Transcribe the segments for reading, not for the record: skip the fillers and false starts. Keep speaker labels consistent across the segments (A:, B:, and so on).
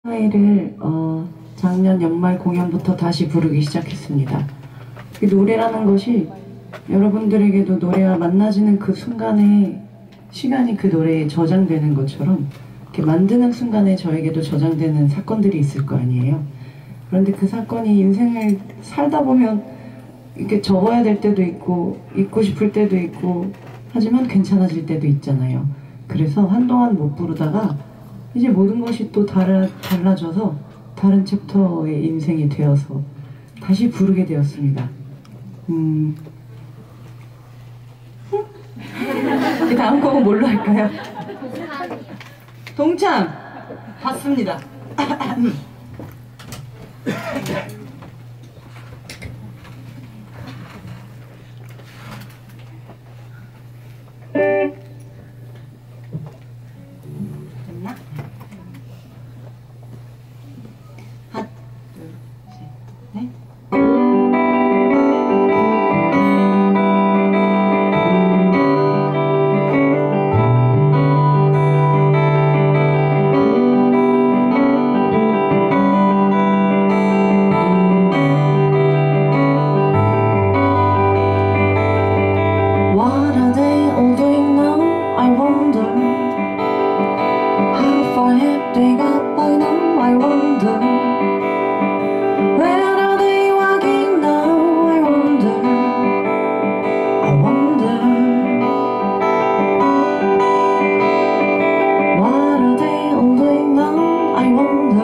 A: 를 작년 연말 공연부터 다시 부르기 시작했습니다. 이 노래라는 것이 여러분들에게도 노래와 만나지는 그 순간에 시간이 그 노래에 저장되는 것처럼 이렇게 만드는 순간에 저에게도 저장되는 사건들이 있을 거 아니에요. 그런데 그 사건이 인생을 살다 보면 이렇게 접어야 될 때도 있고 잊고 싶을 때도 있고 하지만 괜찮아질 때도 있잖아요. 그래서 한동안 못 부르다가 이제 모든 것이 또 달라져서 다른 챕터의 인생이 되어서 다시 부르게 되었습니다. 그 다음 곡은 뭘로 할까요? 동참! 봤습니다. 됐나? 하나, 둘, 셋, 넷. What are they all doing now? I wonder. How far have they got by now? I wonder. Where are they walking now? I wonder. I wonder. What are they all doing now? I wonder.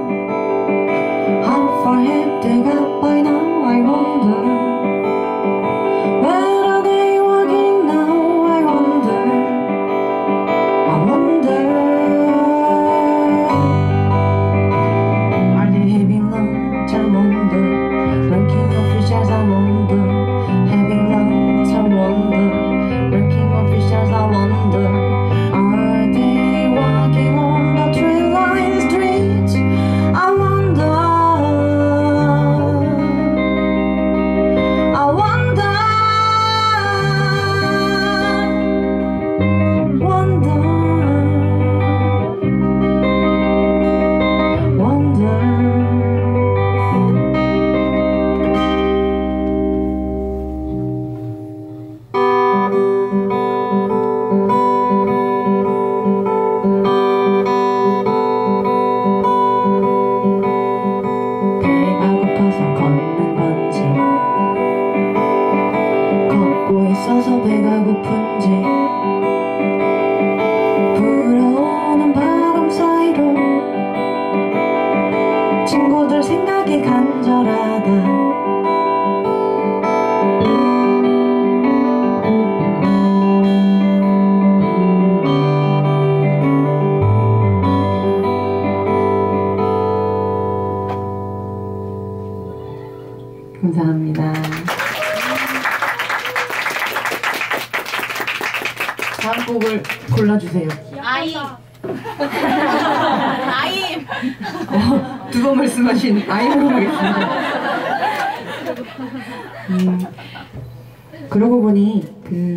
A: How far have they got by now? I wonder. Where are they walking now? I wonder. I wonder. Are they having lunch? I wonder. Working officials, I wonder. Having lunch, I wonder. Working officials, I wonder. Are they walking on the tree-lined streets? I wonder. I wonder. Wonder. 배가 고파서 걷는 건지 걷고 있어서 배가 고픈지 불어오는 바람 사이로 친구들 생각이 간절하다. 감사합니다. 다음 곡을 골라주세요.
B: 아임. 아임.
A: 두 번 말씀하신 아이로 하겠습니다. 그러고 보니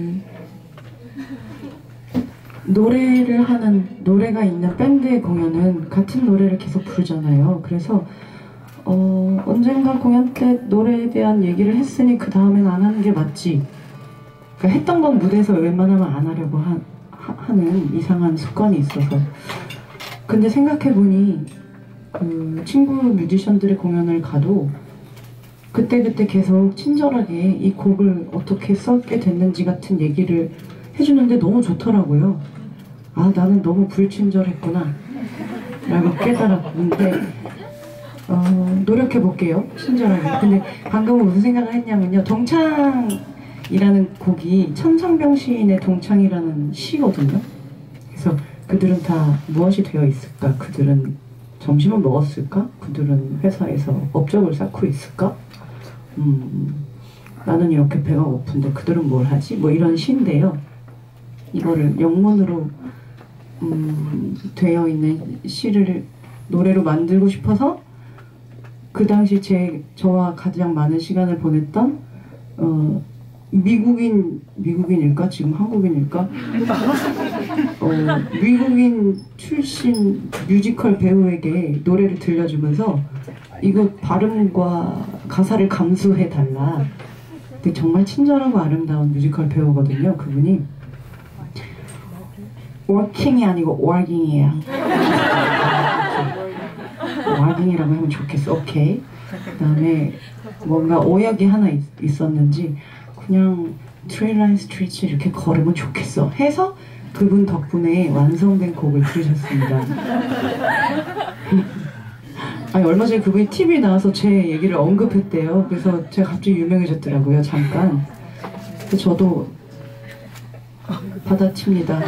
A: 노래를 하는 노래가 있는 밴드의 공연은 같은 노래를 계속 부르잖아요. 그래서 언젠가 공연 때 노래에 대한 얘기를 했으니 그 다음엔 안 하는 게 맞지. 그러니까 했던 건 무대에서 웬만하면 안 하려고 하는 이상한 습관이 있어서. 근데 생각해보니 친구 뮤지션들의 공연을 가도 그때그때 계속 친절하게 이 곡을 어떻게 썼게 됐는지 같은 얘기를 해주는데 너무 좋더라고요. 아, 나는 너무 불친절했구나 라고 깨달았는데 노력해볼게요, 친절하게. 근데 방금은 무슨 생각을 했냐면요, 동창이라는 곡이 천상병 시인의 동창이라는 시거든요. 그래서 그들은 다 무엇이 되어 있을까? 그들은 점심을 먹었을까? 그들은 회사에서 업적을 쌓고 있을까? 나는 이렇게 배가 고픈데 그들은 뭘 하지? 뭐 이런 시인데요. 이거를 영문으로 되어 있는 시를 노래로 만들고 싶어서 그 당시 저와 가장 많은 시간을 보냈던 미국인일까? 지금 한국인일까? 미국인 출신 뮤지컬 배우에게 노래를 들려주면서 이거 발음과 가사를 감수해달라. 근데 정말 친절하고 아름다운 뮤지컬 배우거든요, 그분이. 워킹이 아니고 워킹이에요. 워킹이라고 하면 좋겠어. 오케이. 그 다음에 뭔가 오역이 하나 있었는지 그냥 트레일라인 스트리트 이렇게 걸으면 좋겠어 해서 그분 덕분에 완성된 곡을 들으셨습니다. 아니, 얼마 전에 그분이 TV에 나와서 제 얘기를 언급했대요. 그래서 제가 갑자기 유명해졌더라고요, 잠깐. 그래서 저도 받아칩니다.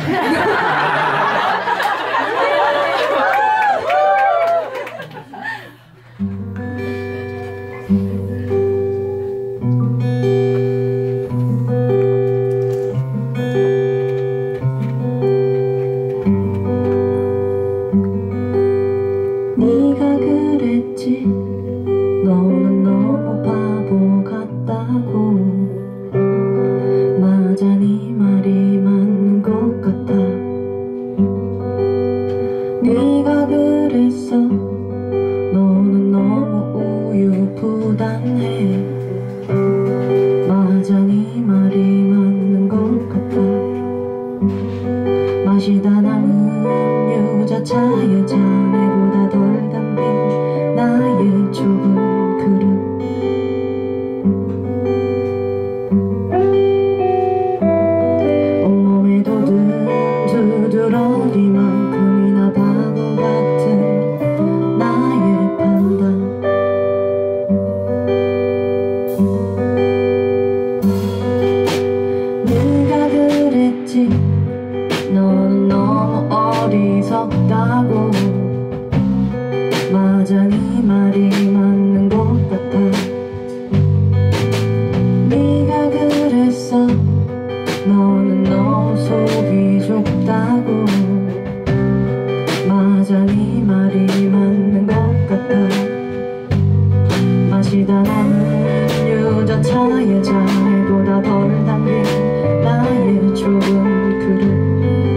A: 네가 그랬지 너는 너무 바보 같다고. 맞아, 네 말이 맞는 것 같아. 네가 그랬어 너는 너무 우유부단해. 맞아, 네 말이 맞는 것 같아. 마시다 남은 유자차에 자네보다 덜 담긴 나의 좁은 그릇. 온몸에 돋은 두드러기만큼이나 바보 같은 나의 판단. 네가 그랬지 너는 너무 어리석다고. 맞아, 네 말이 맞는 것 같아. 네가 그랬어 너는 너무 속이 좁다고. 맞아, 네 말이 맞는 것 같아. 마시다 남은 유자차에 자네보다 덜 담긴 나의 좁은 그릇.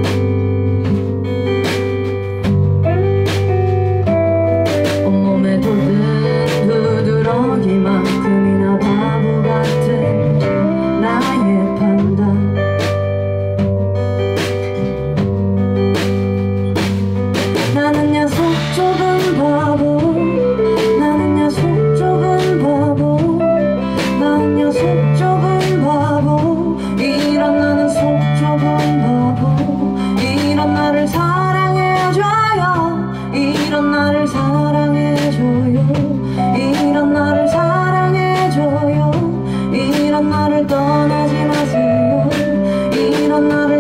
A: 온몸에 돋은 두드러기만큼이나 바보 같은 나의 판단. 나는야 속 좁은 바보. 나는야 속 좁은 바보. 나는야 속 좁은 바보. 이런 나는 속 좁은 바보. 이런 나를 사랑해줘요. 이런 나를 사랑해줘요. 이런 나를 사랑해줘요. 이런 나를 떠나지 마세요. 이런 나를